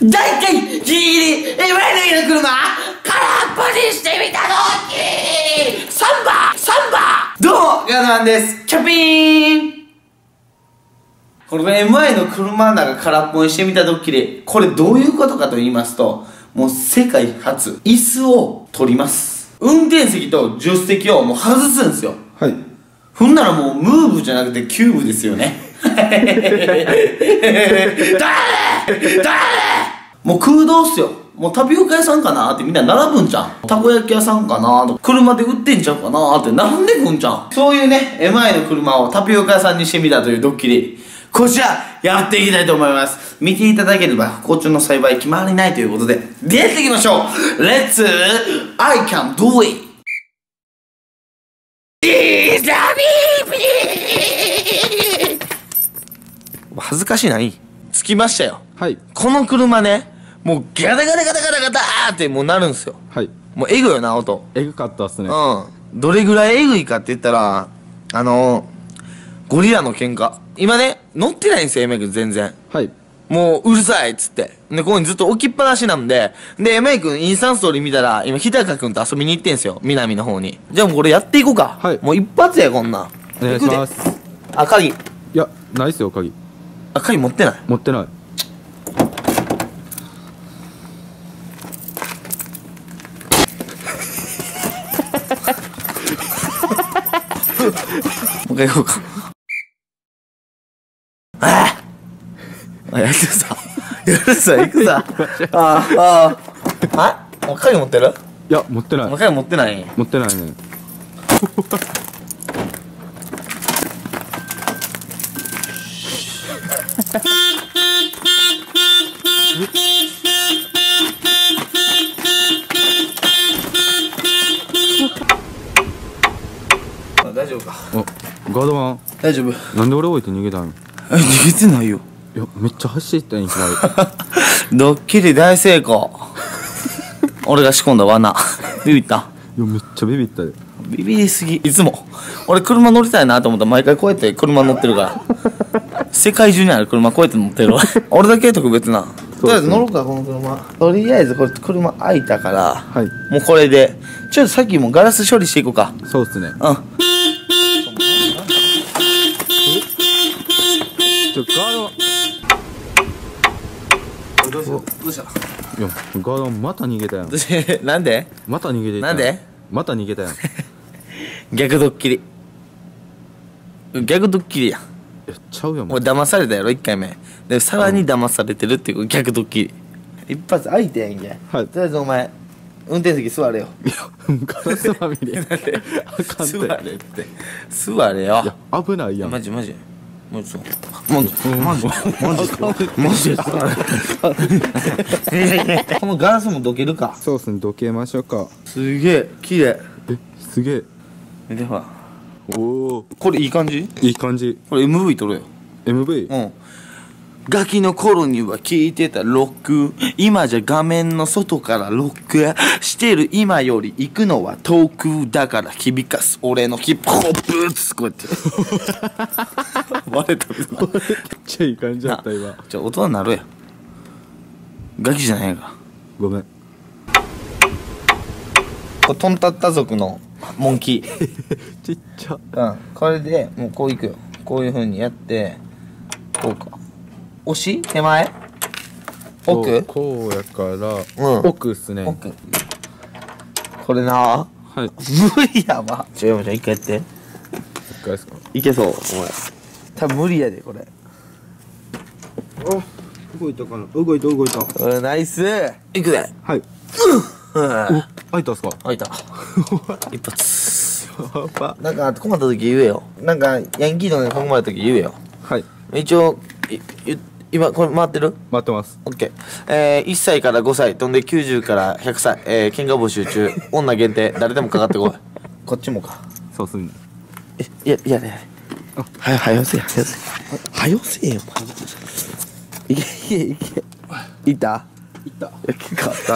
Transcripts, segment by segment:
大体ギリギリエマイの車空っぽにしてみたのにサンバどうもガードマンですキャピーン。これ MI の車の中空っぽにしてみたドッキリ、これどういうことかと言いますと、もう世界初椅子を取ります。運転席と助手席をもう外すんですよ。 はい。 ほんならもうムーブじゃなくてキューブですよね。もう空洞っすよ。もうタピオカ屋さんかなってみんな並ぶんじゃん。たこ焼き屋さんかなとか車で売ってんちゃうかなって並んでくんじゃん。そういうね MI の車をタピオカ屋さんにしてみたというドッキリ、こちらやっていきたいと思います。見ていただければ不幸中の幸い決まりないということでやっていきましょう。レッツ I can do it。恥ずかしいな。着きましたよ。 はい。 この車ね、もうガタガタガタガタガターってもうなるんすよ。 はい。 もうエグいよな、音。 えぐかったっすね。 どれぐらいエグいかって言ったら、ゴリラの喧嘩。今ね、乗ってないんですよ、エメイ君全然。 はい。 もううるさいっつって。で、ここにずっと置きっぱなしなんで、で、エメイ君インスタンストーリー見たら、今、日高君と遊びに行ってんすよ、南の方に。じゃあもうこれやっていこうか。 はいもう一発や、こんなん。 お願いします。 あ、鍵。 いや、ないっすよ、鍵。 あ、鍵持ってない。 持ってない。 もう一回行こうか。やるさ。やるさ、行くさ。もう鍵持ってる？ いや、持ってない。 もう鍵持ってない？ 持ってないね。 大丈夫か？ ガードマン。 大丈夫。 なんで俺置いて逃げたの？ 逃げてないよ。 いや、めっちゃ走ってんいきなり。 ドッキリ大成功。俺が仕込んだ罠。ビビった？ いや、めっちゃビビったで。 ビビりすぎ。いつも俺車乗りたいなと思ったら毎回こうやって車乗ってるから世界中にある車こうやって乗ってるわ。俺だけ特別な。とりあえず乗ろうか、この車。とりあえずこれ車開いたから、 はい。 もうこれでちょっとさっきもガラス処理していこうか。 そうっすね。 うん。 ガード。 どうした？ いや、ガードマンまた逃げたやん。 なんで？ また逃げてたやなんで？ また逃げたやん。い逆ドッキリ。逆ドッキリや。 や、ちゃうやん。 もう騙されたやろ1回目で、さらに騙されてるっていう逆ドッキリ。一発開いてやんけ。 はい。 とりあえずお前運転席座れよ。 いや、ガラスまみれ。あかんて。 座れって座れよ。 いや、危ないやん。 マジマジマジマジマジマジこのガラスもどけるか。 そうっすね、どけましょうか。 すげえ綺麗。 え、すげえ。 見てほら、 おお、 これいい感じ。 いい感じ。 これ MV 撮るよ。 MV。 うん。ガキの頃には聴いてたロック、今じゃ画面の外からロックしてる今より行くのは遠くだから響かす俺のヒップホップツこうやって割れた。 めっちゃいい感じだった今。 じゃあ大人になるやん。ガキじゃないやんか。 ごめん。 これトンタッタ族のモンキー。 ちっちゃ。 これでもうこういくよ。こういう風にやってこうか。押し手前奥こうやから、 うん奥っすね。 奥。これなはい。 無理やわ。山ちゃん一回やって。 一回ですか。 いけそうお前。多分無理やでこれ。 あ、動いたかな。動いた。 ナイス。いくで。 はい。開いたっすか。 開いた。一発。 やば。 なんか困った時言えよ。なんかヤンキーとかに囲まれた時言えよ。 はい。 一応今これ回ってる？ 待ってます。 オッケー。1歳から5歳飛んで90から100歳、喧嘩募集中。女限定誰でもかかってこい。こっちもか。 そうっすね。 いやね。はよせよ。はよせよ。いけ。いった。勝った。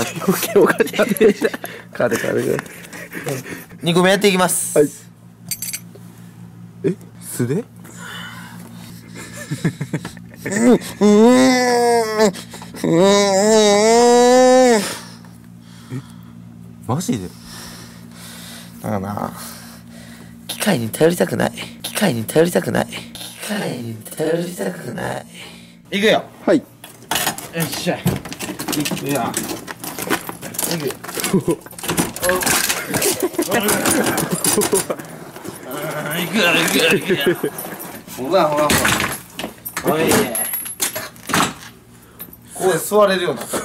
おかしい。勝て。2個目やっていきます。 はい。え、素手？ マジで？ だからな、機械に頼りたくない。機械に頼りたくない。機械に頼りたくない。いくよ。 はい。 よっしゃ。いくよ。いくよ。いくよ、いくよ、いくよ。ほらほらほら。おい。ここで座れるようになった。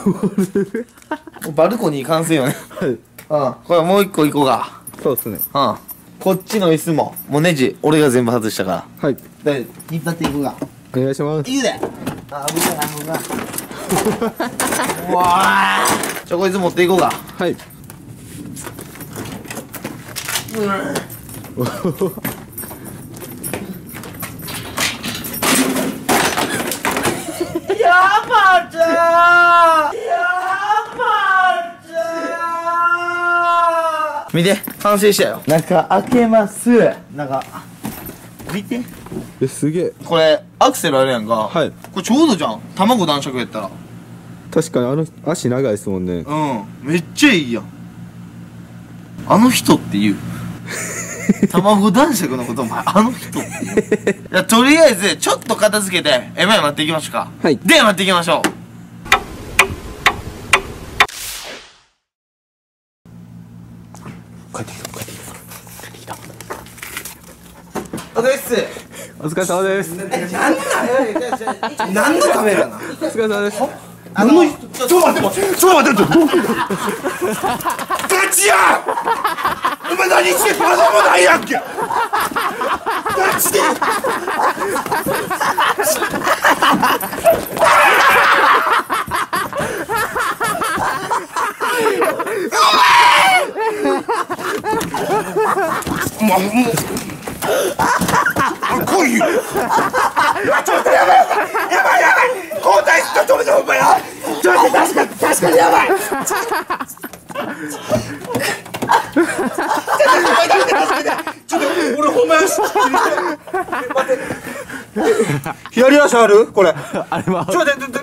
バルコニー完成よね。 はい。 うん。これもう一個行こうか。 そうですね。 うん。こっちの椅子も、もうネジ、俺が全部外したから。 はい。 で、引っ張っていくが。 お願いします。 いくで。あ、危ない危ない。うわー。こいつ持っていこうか。 はい。 やばちゃん。見て、完成したよ。中開けます。中。見て。 すげえ。 これ、アクセルあるやんか。 はい。 これちょうどじゃん。卵男爵やったら。 確かに足長いですもんね。 うん。めっちゃいいやん。あの人って言う。卵男爵のこともあの人って言う。いや、とりあえず、ちょっと片付けて、前待っていきましょうか。 はい。 で、待っていきましょう。 帰ってきた。帰ってきた。 お疲れっす。 お疲れ様です。 何のカメラな。 お疲れ様です。 ちょっと待って。ガチや。お前何してまだもないやんけ。ガチで。もう来いよ。ちょっとやばい交代して止めたほんまや。ちょっと確かにやばい。ちょっと俺ほんまやし。左足あるこれ。 あれは。 ちょっと待って。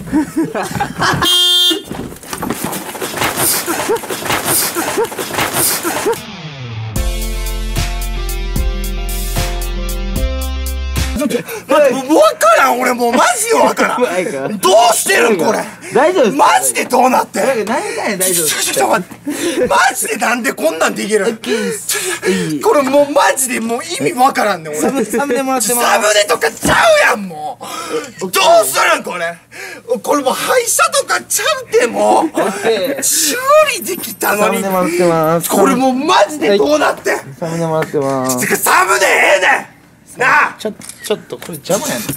もう分からん俺もうマジよ分からん。どうしてるんこれ。 大丈夫です。 マジでどうなってん。 何回大丈夫。 ちょっと待ってマジでなんでこんなんできる。これもうマジでもう意味分からんねん俺。 サムネもらってます。 サムネとかちゃうやんもう。どうするんこれ。これもう廃車とかちゃうってもう修理できたのに。 サムネもらってます。 これもうマジでどうなってん。 サムネもらってます。 サムネええねんなあ。ちょっとこれ邪魔やね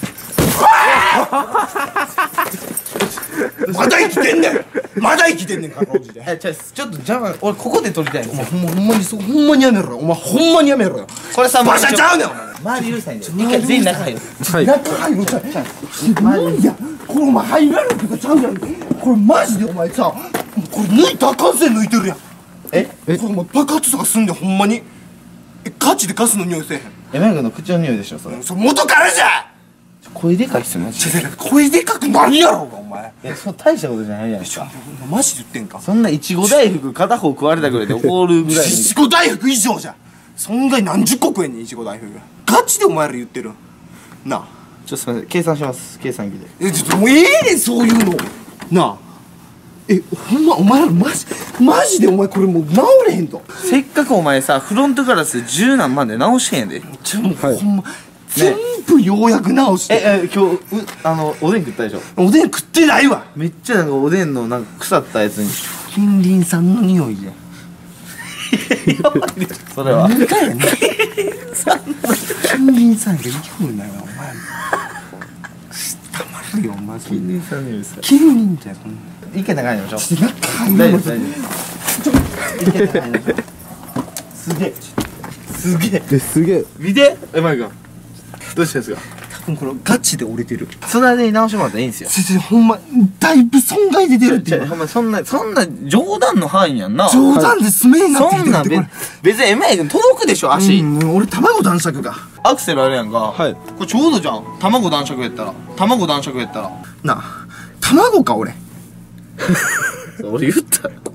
ん。まだ生きてんねんかろうじで。ちょっと邪魔。俺ここで撮りたい。お前ほんまにやめろよ。お前ほんまにやめろよ。これさ、馬車ちゃうねんお前。周りうるさいんだよ。一回全員中入る。中入るちゃう。いやこれお前入られるとかちゃうやん。これマジでお前さ、これ抜いたらあかんせん抜いてるやん。これもう爆発とかすんでほんまに。ガチでガスの匂いせえへん。メグの口の匂いでしょそれ。それ元からじゃ。声でかいっすよマジで。声でかくなんやろうがお前。いやそんな大したことじゃないやんか。マジで言ってんか。そんないちご大福片方食われたぐらいで怒るぐらい。いちご大福以上じゃ。そんぐらい何十個食えんねんいちご大福。ガチでお前ら言ってるなあ。ちょっとすみません計算します。計算機で。ちょっともうええねんそういうのなあ。ほんまお前らマジでお前これもう直れへんと。せっかくお前さフロントガラス10何万で直してんやで。ほんま全部ようやく直して。今日おでん食ったでしょ。おでん食ってないわ。めっちゃなんかおでんのなんか腐ったやつに近隣さんの匂いで。それは何かやねん。近隣さんが言うなよお前。たまるよマジで。近隣さんの匂いですか。近隣ってそんな意見長いのでしょ。大丈夫大丈夫。すげえすげえ。 見てマイ君どうしたんですか。多分これガチで折れてる。そんなに直してもらったらいいんですよ。先生ほんまだいぶ損害出てるって。ほんまそんな冗談の範囲やんな。冗談でスメになってきてるって。そんな別にマイ君届くでしょ足。俺卵男爵がアクセルあるやんか。これちょうどじゃん。卵男爵やったらなあ。 卵か俺俺言ったよ。